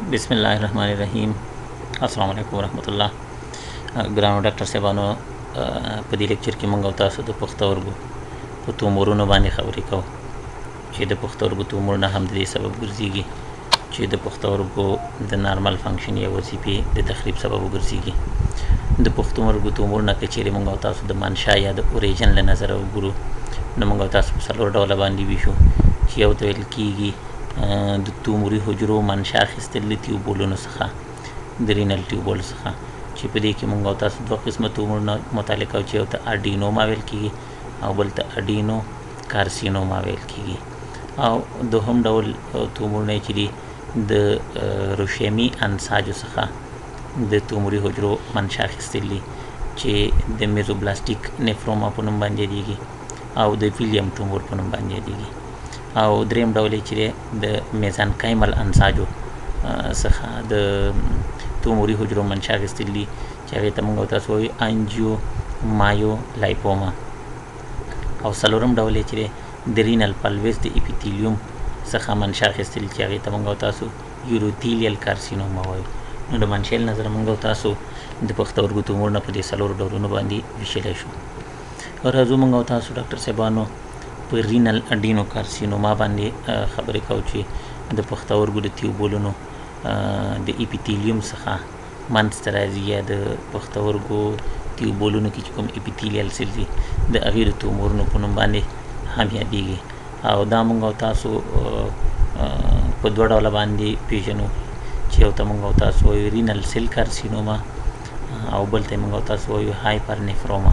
बिस्मिल्लाहिर्रहमानिर्रहीम। अस्सलाम वालेकुम रहमतुल्लाह। ګرانو ډاکټر صاحبانو، په دې لیکچر کې موږ او تاسو د پښتورګو په تومورونو باندې خبرې کوو چې د پښتورګو تومور نه هم د دې سبب ګرځېږي چې د پښتورګو د نارمل فنکشن یا وظیفې د تخریب سبب وګرځېږي. د پښتورګو تومور نه که چیرې موږ او تاسو د منشا یا د اوریجن له نظره وګورو، نو موږ او تاسو په څلور ډوله باندې ویشو چې یو ته ویل کېږي د توموري حجرو منشا اخیستل د تیوبولونو څخه، د رینل ټیوبول څخه، چې په دې کې موږ او تاسو دوه قسمه تومورونه مطالعه کوو چې یو ته اډینوما ویل کېږي او بل ته اډینو کارسینوما ویل کېږي. او دوهم ډول تومورونه چې دي د روشیمي انساجو څخه د توموري حجرو منشا اخیستل دي چې د میزوبلاستیک نیفروما په نوم باندې یادېږي او د ویلیم تومور په نوم باندې یادېږي. او دریم ډول چې د میزانکایمل انساجو څخه د توموري حجرو منشا اخیستل دي چې هغې ته موږ او تاسو وایو انجیو مایو لایپوما. او څلورم ډول چې د رینل پلویس د اپیتیلیوم څخه منشا اخیستل چې هغې ته موږ او تاسو یوروتیلیل کارسینوما وایو. نو د منشا له نظره موږ او تاسو د پښتورګو تومور نه په دې څلورو ډولونو باندې ویشلی شو. راځو موږ او تاسو ډاکټر صاحبانو په رینل اډینو کارسینوما باندې خبرې کوو چې د پښتورګو د تیوبولونو د اپیتیلیوم څخه منځته راځي یا د پښتورګو تیوبولونو کې چې کوم اپیتیلیل سیل دي د هغې د تومورونو په نوم باندې هم یادېږي. او دا موږ او تاسو په دوه ډوله باندې پېژنو چې یو ته موږ او تاسو وایو رینل سیل کارسینوما او بل ته موږ او تاسو وایو هایپرنیفروما.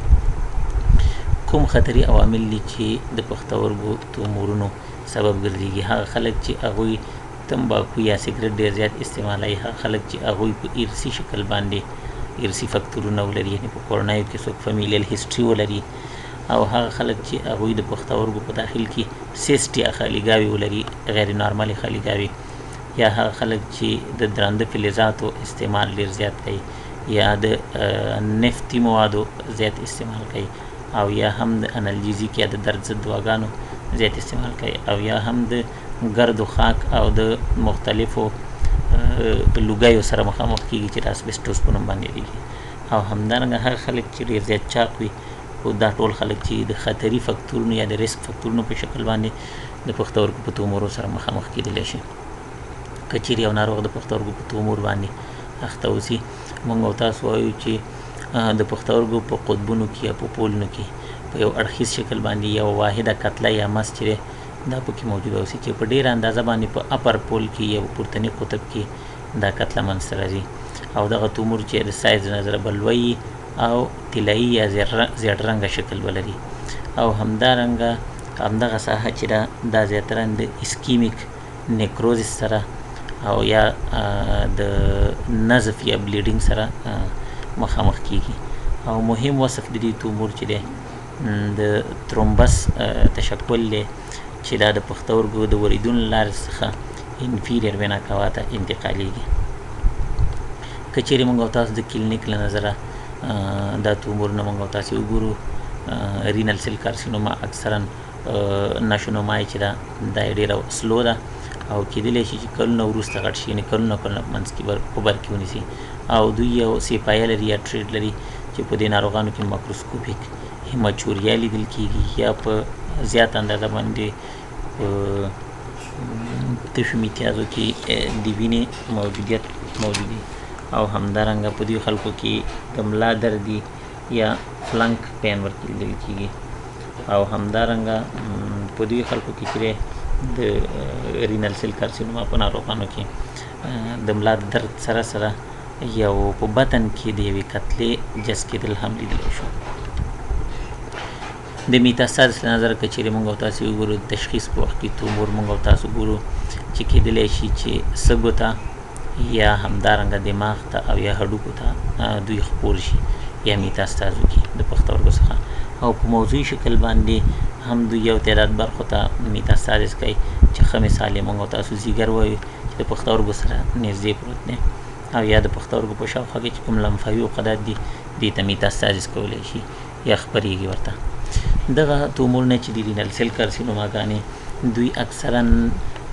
کوم خطري عوامل دي چې د پښتورګو تومورونو سبب ګرځېږي؟ هغه خلک چې هغوی تمباکو یا سګرټ ډېر زیات استعمالوي، هغه خلک چې هغوی په ارثي شکل باندې ارثي فکتورونه ولري، یعنې په کورنیو کې څوک فامیلیل هسټري ولري، او هغه خلک چې هغوی د پښتورګو په داخل کې سیسټ یا خالیګاوې ولري، غیر نارملې خالیګاوې، یا هغه خلک چې د درانده فلزاتو استعمال ډېر زیات کوي، یا د نفتي موادو زیات استعمال کوي، او یا هم د انالجیزیک یا د درد ضد دواګانو زیات استعمال کوي، او یا هم د ګرد و خاک او د مختلفو لوګیو سره مخامخ کېږي چې د اسبسټوس په نوم باندې یادېږي. او همدارنګه هغه خلک چې ډېر زیات چاق وي، خو دا ټول خلک چې د خطري فکتورونو یا د ریسک فکتورونو په شکل باندې د پښتورګو په تومورو سره مخامخ کېدلی شي. که چیرې یو ناروغ د پښتورګو په تومور باندې اخته اوسي، موږ او تاسو وایو چې د پښتورګو په قطبونو کې یا په پولونو کې په یو اړخیز شکل باندې یو واحده کتله یا مس چې دا پکې موجوده اوسي چې په ډېره اندازه باندې په اپر پول کې یا پورتني قطب کې دا کتله منځته راځي. او دغه تومور چې د سایز نظره به لوی او طلایي یا زیړ رنګه شکل ولري. او همدارنګه همدغه ساحه چې دا زیاتره د اسکیمیک نیکروزس سره او یا د نزف یا بلیډینګ سره مخامخ کېږي. او مهم وصف د دې تومور چې دی د ترومبس تشکل دی چې دا د پښتورګو د وریدونو له لارې څخه انفیریر وینا کاوا ته انتقالېږي. که چیرې موږ او تاسو د کلینیک له نظره دا تومورونه موږ او تاسو وګورو، رینل سیل کارسینوما اکثرا ناشونوما چې دا ډېره سلو ده او کېدلی شي چې کلونه وروسته غټ شي، یعنې کلونه منځ کې په بر کې ونیسي. او دوی یو سیپایه لري یا ټریډ لري چې په دې ناروغانو کې ماکروسکوپیک هیماچوریا لیدل کېږي یا په زیات اندازه باندې په تشو میتیازو کې د وینې موجودیت موجودي. او همدارنګه په دې خلکو کې د ملا دردي یا فلنک پین ورته لیدل کېږي. او همدارنګه په دې خلکو کې چې د رینل سیل کارسینوما په ناروغانو کې د ملا درد سره سره یو په بطن کې د یوې کتلې جذب کېدل هم لیدلی شو. د میتاستازس له نظره که چیرې موږ او تاسو وګورو، د تشخیص په وخت کې تومور موږ او تاسو ګورو چې کېدلی شي چې سږو ته یا همدارنګه دماغ ته او یا هډوکو ته دوی خپور شي یا میتاستاز وکړي د پښتورګو څخه. او په موضوعي شکل باندې هم دوی یو تعداد برخو ته میتاستازس کوي چې ښه مثال یې موږ او تاسو ځیګر وایو چې د پښتورګو سره نږدې پروت دی، او یا د پښتورګو په شاوخوا کې چې کوم لمفاوي عقدات دي دې ته میتاستازس کولی شي یا خپرېږي ورته. دغه تومورونه چې د رینل سیل کارسینوماګانې دوی اکثرا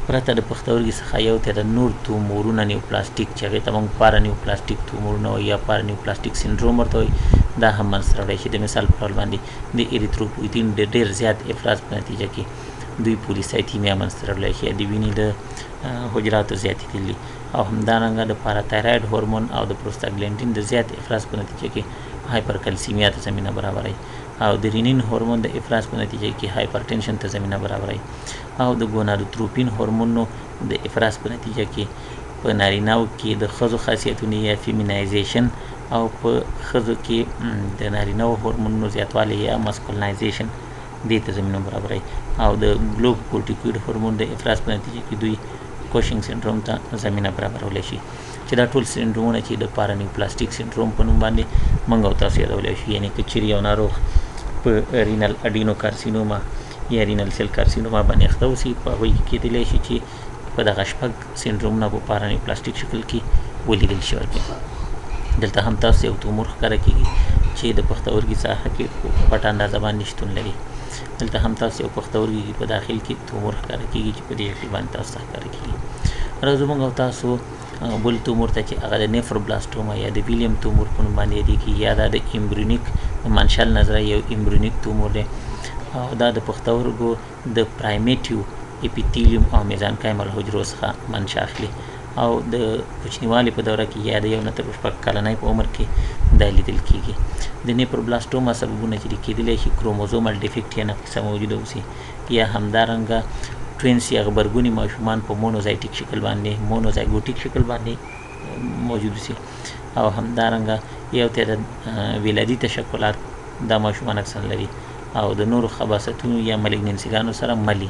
پرته د پښتورګي څخه یو تعداد نور تومورونه نیوپلاسټیک چې هغې ته موږ پارانیوپلاسټیک تومورونه وایي یا پارانیوپلاسټیک سینډروم ورته وایي دا هم منځته راوړی شي. د مثال په ډول باندې د اریتروپویتین د ډېر زیات افراز په نتیجه کې دوی پولیسایتیمیا منځته راوړلی شي، د وینې د حجراتو زیاتېدل او همدارنګه د پاراتایراید هورمون او د پروستاګلینډین د زیات افراز په نتیجه کې هایپرکلسیمیا ته زمینه برابروي او د رینین هورمون د افراز په نتیجه کې هایپرټنشن ته زمینه برابروي او د ګونادوتروپین هورمونو د افراز په نتیجه کې په نارینه‌و کې د ښځو خاصیتونه یا فیمینایزیشن او په ښځو کې د نارینه‌و هورمونونو زیاتوالی یا مسکولنایزیشن دې ته زمینه برابروي او د ګلوکورټیکویډ هورمون د افراز په نتیجه کې دوی کوشنګ سینډروم ته زمینه برابرولی شي چې دا ټول سینډرومونه چې د پارانیوپلاسټیک سینډروم په نوم باندې موږ او تاسو یادولی شو. یعنې که چیرې یو ناروغ په رینل اډینو کارسینوما یا رینل سیل کارسینوما باندې اخته اوسي، په هغوی کې کیدلی شي چې په دغه شپږ سینډرومونه په پارانیوپلاسټیک شکل کې ولیدل شوی وي. دلته هم تاسو یو تومور ښکاره کېږي چې د پښتورګي ساحه کې په پټه اندازه باندې شتون لري. دلته هم تاسو یو پښتورګي په داخل کې تومور ښکاره کېږي چې په دې شکل باندې تاسو ته ښکاره کېږي. راځو موږ او تاسو بل تومور ته چې هغه د نیفروبلاستوما یا د ویلیم تومور په نوم باندې یادېږي یا دا د ایمبریونیک منشل نظره یو ایمبریونیک تومور دی او دا د پښتورګو د پرایمیټیو اپیتیلیوم او میزانکایمل حجرو څخه منشا اخلي او د کوچنیوالي په دوره کې یا د یو نه تر شپږ کلنۍ په عمر کې دا لیدل کېږي. د نیفروبلاستوما سببونه چې کېدلی شي کروموزومل ډیفیکټ یا نقصه موجوده اوسي یا همدارنګه ټوینس یا غبرګوني ماشومان په مونوزایټیک شکل باندې مونوزایګوټیک شکل باندې موجود اوسي او همدارنګه یو تعداد ولادي تشکلات دا ماشومان اکثر لري او د نورو خباثتونو یا ملیګننسیګانو سره ملي.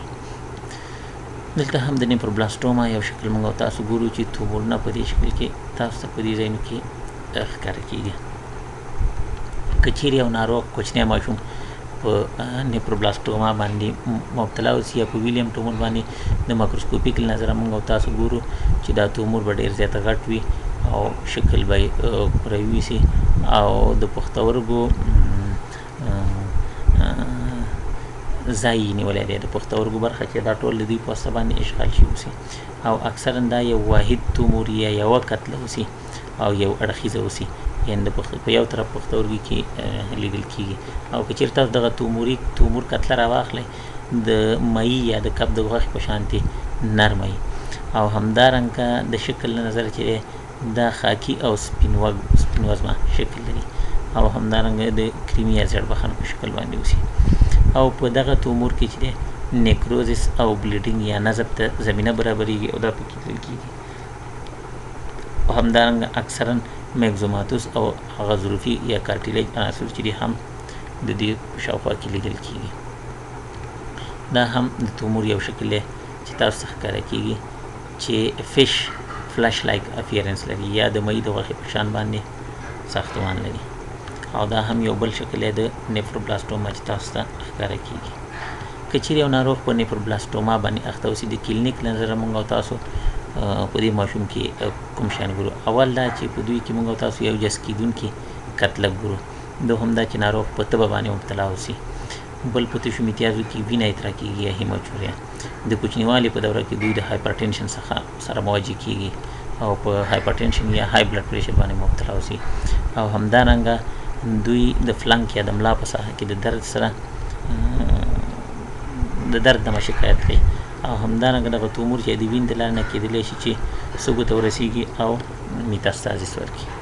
دلته هم د نیفروبلاستوما یو شکل موږ او تاسو ګورو چې تومورونه په دې شکل کې تاسو ته په دې ځایونو کې ښکاره کېږي. که چیرې یو ناروغ کوچنی ماشوم په نیفروبلاستوما باندې مبتلا اوسي یا په ویلیم تومور باندې د مایکروسکوپیک له نظره موږ او تاسو ګورو چې دا تومور به ډېر زیاته غټ وي او شکل به یې کروي سي او د پښتورګو ځای یې نیولی دی، د پښتورګو برخه چې دا ټول د دوی په واسطه باندې اشغال شوي اوسي او اکثرا دا یو واحد تومور یا یوه کتله اوسي او یو اړخیزه اوسي، یعنې په یو طرف پښتورګي کې لیدل کېږي او که چېرې تاسو دغه تومور کتله راواخلئ د مایي یا د کب د غوښې په شانتې نرمه وي او همدارنګه د شکل له نظره چې دا خاکي او سپین وزمه شکل لري او همدارنګه د کریمي یا زیړبخن په شکل باندې اوسي او په دغه تومور کې چې دی نیکروزس او بلیډینګ یا نزب ته زمینه برابریږي او دا پکې لیدل کېږي او همدارنګه اکثرا میکزوماتوس او هغه ظروفي یا کارټیلیج عناصر چې دي هم د دې په شاوخوا کې لیدل کېږي. دا هم د تومور یو شکل دی چې تاسو ته ښکاره کېږي چې فش فلش لایک اپیرنس لري یا د مۍ د غوښې په شان باندې ساختمان لري او دا هم یو بل شکل دی د نیفروبلاستوما چې تاسو ته ښکاره کېږي. که چیرې یو ناروغ په نیفروبلاستوما باندې اخته اوسي د کلینیک له نظره موږ او تاسو په دې ماشوم کې کوم شیان ګورو. اول دا چې په دوی کې موږ او تاسو یو جس کېدونکي کتله ګورو، دوهم دا چې ناروغ په تبه باندې مبتلا اوسي، بل په تشو میتیازو کې وینه اترا کېږي یا هیموچوریا. د کوچنیوالي په دوره کې دوی د هایپرټنشن څخه سره مواجه کېږي او په هایپرټنشن یا های بلډ پریشر باندې مبتلا اوسي او همدارنګه دوی د فلنک یا د ملا په ساحه کې د درد سره د درد نه شکایت کوي او همدارنګه دغه تومور چې د وینې د لارې نه کېدلی شي چې سږو ته ورسیږي او میتاستازیس ورکړي.